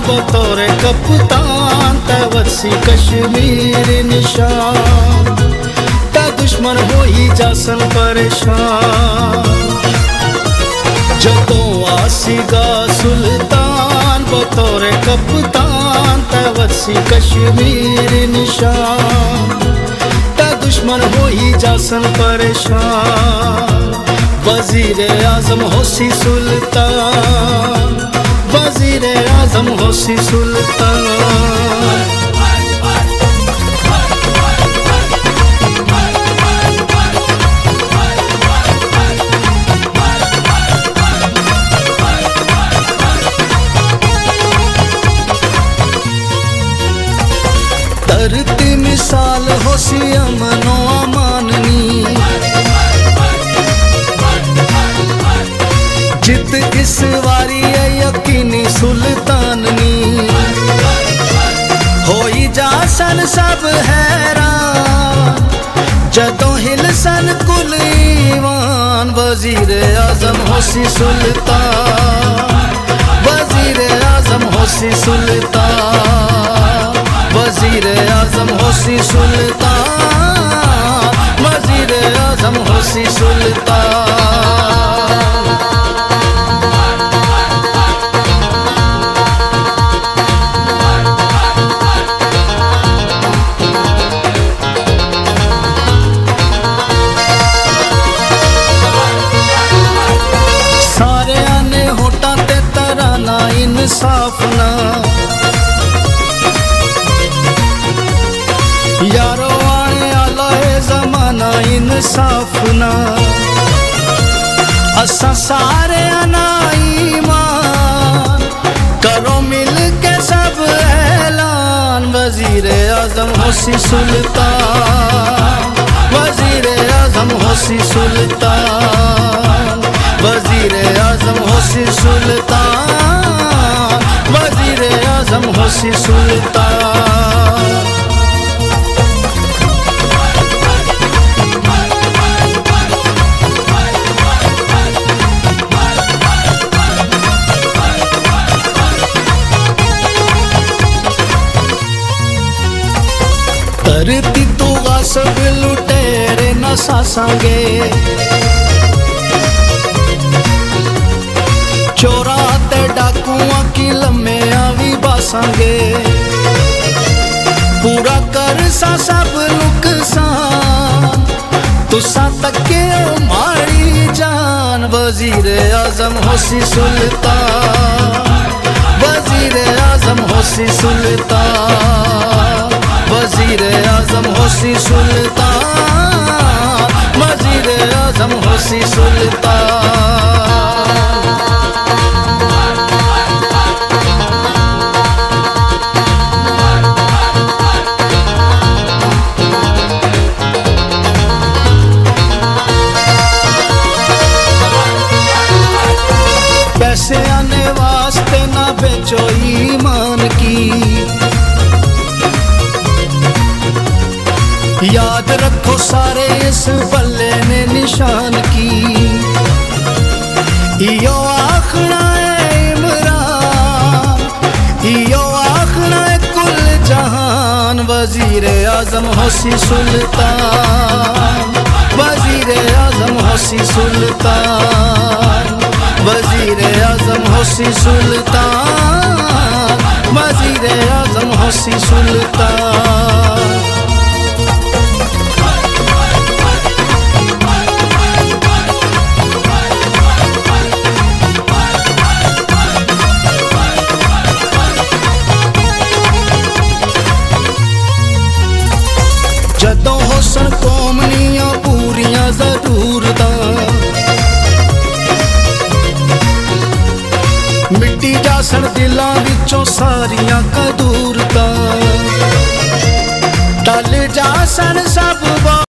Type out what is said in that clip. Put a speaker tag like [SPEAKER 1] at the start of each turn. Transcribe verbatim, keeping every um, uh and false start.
[SPEAKER 1] बतौर कप्तान तवसी कश्मीर निशान ता दुश्मन हो ही जासन परेशान जदों आसीगा सुल्तान बतौर कप्तान तवसी कश्मीर निशान ता दुश्मन हो ही जासन परेशान वजीर आजम होसी सुल्तान वजीर आजम होसी सुल्तान धरती मिसाल होसी अमनो अमाननी जित इस वारी है यकीनी सुल्ताननी होई जासन सब हैरान जदों हिलसन कुल ईवान वजीर आजम होसी सुल्तान वजीर आजम होसी सुल्तान वजीर आजम होसी सुल्तान वजीर आजम होसी सुल्तान सारे आने होटा ते तराना इंसाफ ना यारो आने आला है जमाना इंसाफ ना असा सारे आना ईमान करो मिल के सब ऐलान वजीर आजम होसी सुल्तान वजीर आजम होसी सुल्तान वजीर आजम होसी सुल्तान वजीर आजम होसी सुल्तान धरती तू सब लुटेरे न सासांगे चोरा ते डाकुआं की लम्मे आवी बासांगे पूरा कर सा सब नुकसान तुसा तके मारी जान वजीर आजम होसी सुल्तान वजीर आजम होसी सुल्तान वजीर आजम होसी सुल्तान वजीर आजम होसी सुल्तान पैसे आने वास्ते ना बेचो ईमान की याद रखो सारे इस बल्ले ने निशान की इयो आखना है इमरान इयो आखना है कुल जहान वजीर आजम होसी सुल्तान वजीर आजम होसी सुल्तान वजीर आजम होसी सुल्तान वजीर आजम होसी सुल्तान